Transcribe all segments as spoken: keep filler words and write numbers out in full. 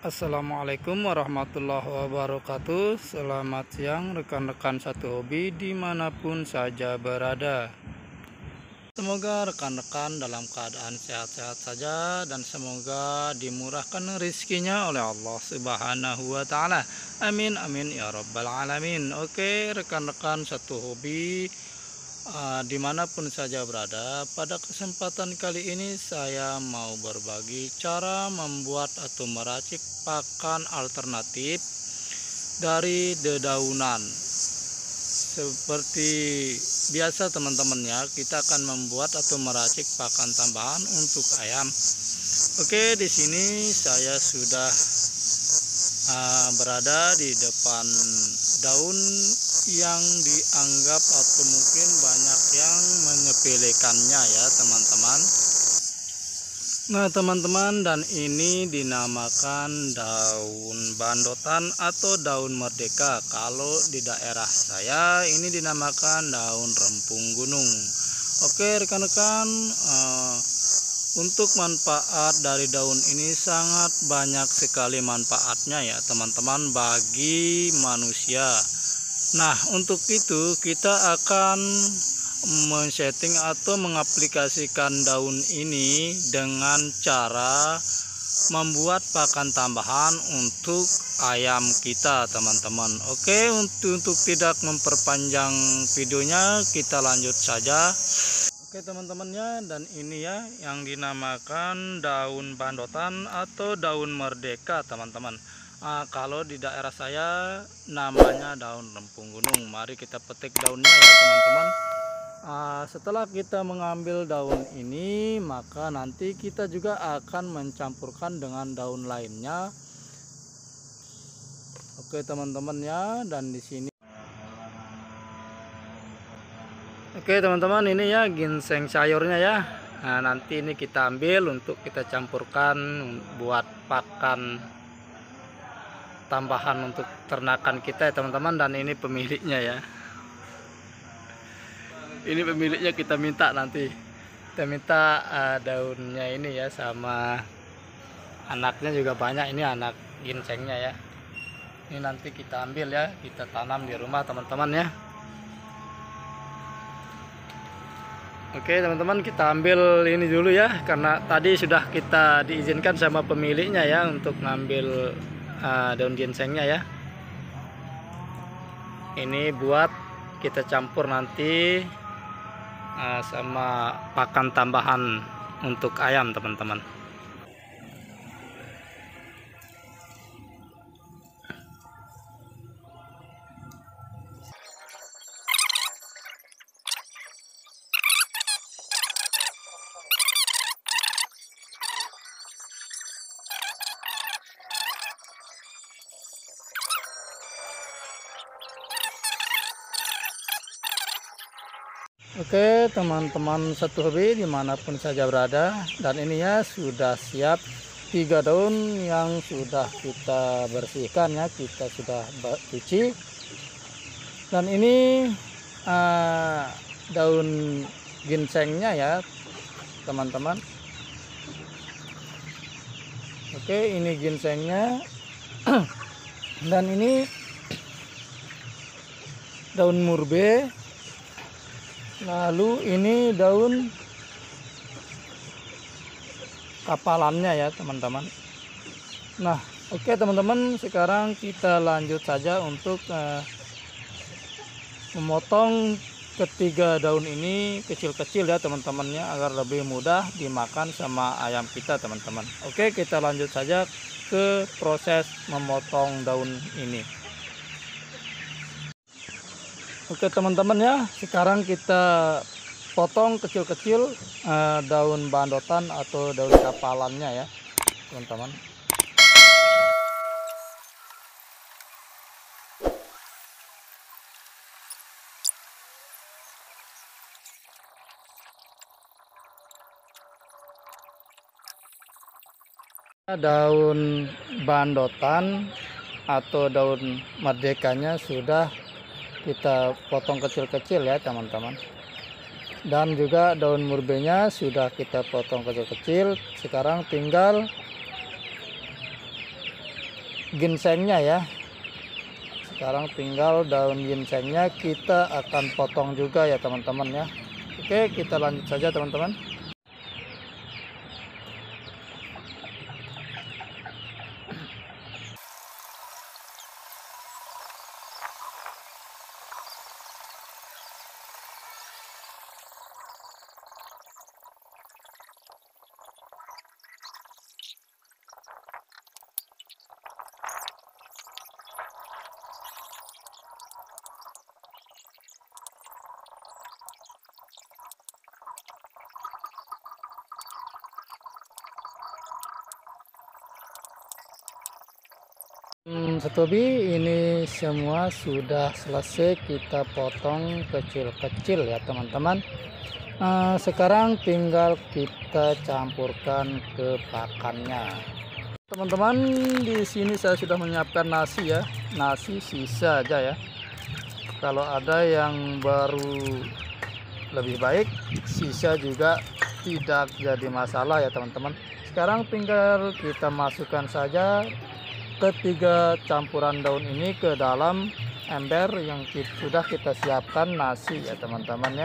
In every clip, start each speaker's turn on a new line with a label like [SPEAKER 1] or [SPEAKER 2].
[SPEAKER 1] Assalamualaikum warahmatullahi wabarakatuh. Selamat siang rekan-rekan satu hobi dimanapun saja berada. Semoga rekan-rekan dalam keadaan sehat-sehat saja dan semoga dimurahkan rezekinya oleh Allah Subhanahu wa Ta'ala. Amin amin ya rabbal alamin. Oke rekan-rekan satu hobi, Uh, dimanapun saja berada, pada kesempatan kali ini saya mau berbagi cara membuat atau meracik pakan alternatif dari dedaunan. Seperti biasa teman-teman ya, kita akan membuat atau meracik pakan tambahan untuk ayam. Oke, di sini saya sudah uh, berada di depan daun yang dianggap atau mungkin banyak yang menyepelekannya ya teman-teman. Nah teman-teman, dan ini dinamakan daun bandotan atau daun merdeka. Kalau di daerah saya ini dinamakan daun rempung gunung. Oke rekan-rekan, uh, untuk manfaat dari daun ini sangat banyak sekali manfaatnya ya teman-teman bagi manusia. Nah untuk itu kita akan men-setting atau mengaplikasikan daun ini dengan cara membuat pakan tambahan untuk ayam kita teman-teman. Oke, untuk, untuk tidak memperpanjang videonya kita lanjut saja. Oke teman-temannya, dan ini ya yang dinamakan daun bandotan atau daun merdeka teman-teman. Nah, kalau di daerah saya namanya daun rempung gunung. Mari kita petik daunnya ya teman-teman. Nah, setelah kita mengambil daun ini, maka nanti kita juga akan mencampurkan dengan daun lainnya. Oke teman-teman ya, dan di sini. Oke teman-teman, ini ya ginseng sayurnya ya. Nah, nanti ini kita ambil untuk kita campurkan buat pakan tambahan untuk ternakan kita ya teman-teman. Dan ini pemiliknya ya, ini pemiliknya kita minta nanti kita minta uh, daunnya ini ya, sama anaknya juga banyak, ini anak ginsengnya ya. Ini nanti kita ambil ya, kita tanam di rumah teman-teman ya. Oke teman-teman, kita ambil ini dulu ya, karena tadi sudah kita diizinkan sama pemiliknya ya untuk ngambil uh, daun ginsengnya ya. Ini buat kita campur nanti uh, sama pakan tambahan untuk ayam teman-teman. Oke teman-teman satu hobi dimanapun saja berada, dan ini ya sudah siap tiga daun yang sudah kita bersihkan ya, kita sudah cuci. Dan ini uh, daun ginsengnya ya teman-teman. Oke, ini ginsengnya. Dan ini daun murbe. Lalu ini daun kapalannya ya teman-teman. Nah oke teman-teman, sekarang kita lanjut saja untuk uh, memotong ketiga daun ini kecil-kecil ya teman-temannya, agar lebih mudah dimakan sama ayam kita teman-teman. Oke, kita lanjut saja ke proses memotong daun ini. Oke teman-teman ya, sekarang kita potong kecil-kecil uh, daun bandotan atau daun kapalannya ya teman-teman. Daun bandotan atau daun merdekanya sudah kita potong kecil-kecil ya teman-teman. Dan juga daun murbenya sudah kita potong kecil-kecil. Sekarang tinggal ginsengnya ya. Sekarang tinggal daun ginsengnya kita akan potong juga ya teman-teman ya. Oke, kita lanjut saja teman-teman. Hmm, Sotobi, ini semua sudah selesai kita potong kecil-kecil ya teman-teman. Nah, sekarang tinggal kita campurkan ke pakannya. Teman-teman, di sini saya sudah menyiapkan nasi ya, nasi sisa aja ya. Kalau ada yang baru lebih baik, sisa juga tidak jadi masalah ya teman-teman. Sekarang tinggal kita masukkan saja ketiga campuran daun ini ke dalam ember yang kita, sudah kita siapkan nasi ya teman-teman ya.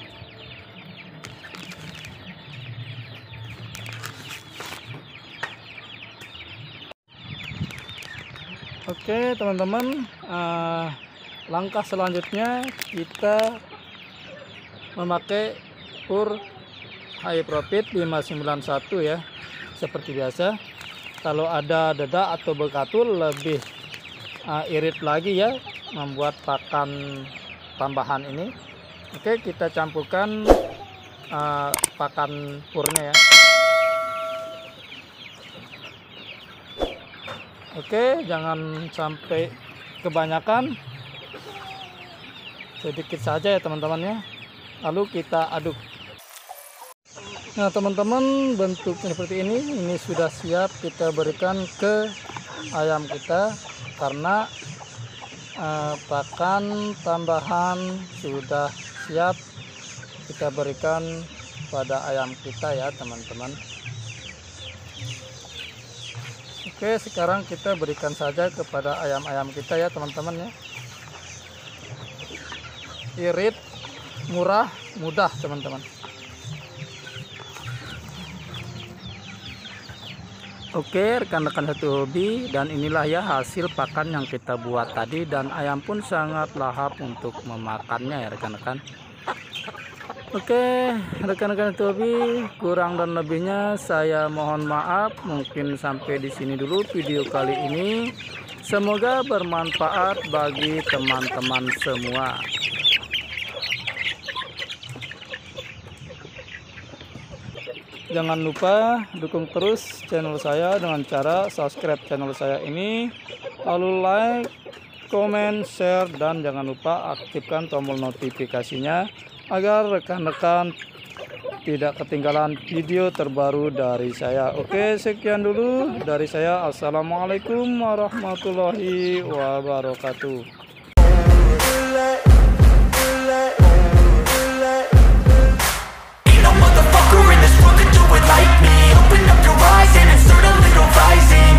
[SPEAKER 1] Oke teman-teman, uh, langkah selanjutnya kita memakai pur high profit lima sembilan satu ya, seperti biasa. Kalau ada dedak atau bekatul lebih uh, irit lagi ya membuat pakan tambahan ini. Oke, kita campurkan uh, pakan purnya ya. Oke, jangan sampai kebanyakan, sedikit saja ya teman-teman ya. Lalu kita aduk. Nah teman-teman, bentuknya seperti ini. Ini sudah siap kita berikan ke ayam kita, karena eh, pakan tambahan sudah siap kita berikan pada ayam kita ya teman-teman. Oke, sekarang kita berikan saja kepada ayam-ayam kita ya teman-teman ya. Irit, murah, mudah teman-teman. Oke rekan-rekan satu hobi, dan inilah ya hasil pakan yang kita buat tadi, dan ayam pun sangat lahap untuk memakannya ya rekan-rekan. Oke rekan-rekan satu hobi, kurang dan lebihnya saya mohon maaf. Mungkin sampai di sini dulu video kali ini. Semoga bermanfaat bagi teman-teman semua. Jangan lupa dukung terus channel saya dengan cara subscribe channel saya ini, lalu like, komen, share, dan jangan lupa aktifkan tombol notifikasinya agar rekan-rekan tidak ketinggalan video terbaru dari saya. Oke, sekian dulu dari saya. Assalamualaikum warahmatullahi wabarakatuh. Like me, open up your eyes and insert a little rising.